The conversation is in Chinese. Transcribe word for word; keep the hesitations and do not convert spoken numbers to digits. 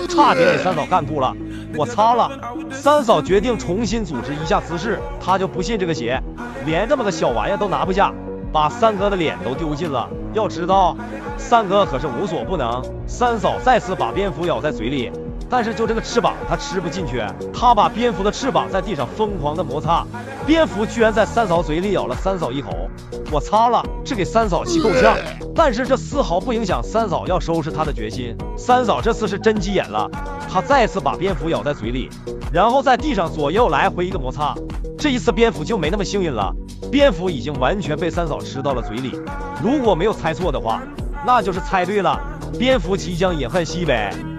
差点给三嫂干吐了。我擦了！三嫂决定重新组织一下姿势，她就不信这个邪，连这么个小玩意都拿不下，把三哥的脸都丢尽了。要知道，三哥可是无所不能。三嫂再次把蝙蝠咬在嘴里，但是就这个翅膀他吃不进去，他把蝙蝠的翅膀在地上疯狂的摩擦，蝙蝠居然在三嫂嘴里咬了三嫂一口。我擦了，这给三嫂气够呛，但是这丝毫不影响三嫂要收拾他的决心。三嫂这次是真急眼了，她再次把蝙蝠咬在嘴里，然后在地上左右来回一个摩擦。这一次蝙蝠就没那么幸运了，蝙蝠已经完全被三嫂吃到了嘴里。如果没有猜错的话，那就是猜对了，蝙蝠即将饮恨西北。